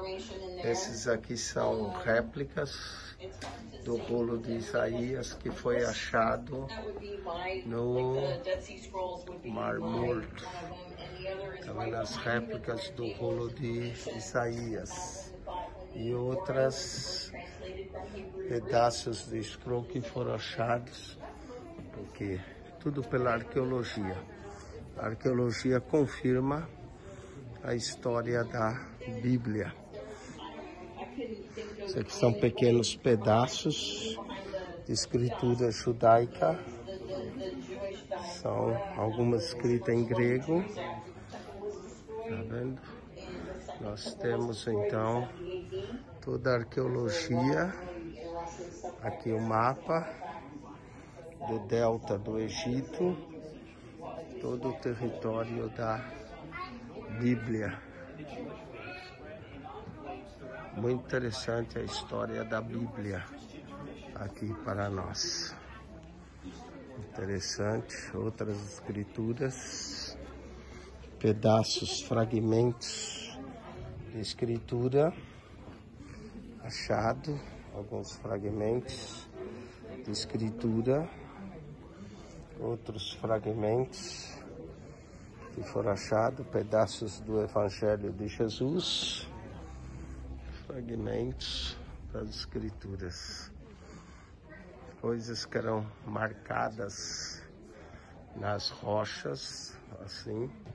Esses aqui são réplicas do rolo de Isaías que foi achado no Mar Morto. Também as réplicas do rolo de Isaías e outras pedaços de scroll que foram achados, porque tudo pela arqueologia. A arqueologia confirma a história da Bíblia. Isso aqui são pequenos pedaços de escritura judaica. São algumas escritas em grego. Tá vendo? Nós temos então toda a arqueologia. Aqui o mapa do delta do Egito, todo o território da Bíblia. Muito interessante a história da Bíblia aqui para nós. Interessante, outras escrituras, pedaços, fragmentos de escritura achado, alguns fragmentos de escritura, outros fragmentos que foram achados, pedaços do Evangelho de Jesus, fragmentos das escrituras, coisas que eram marcadas nas rochas, assim,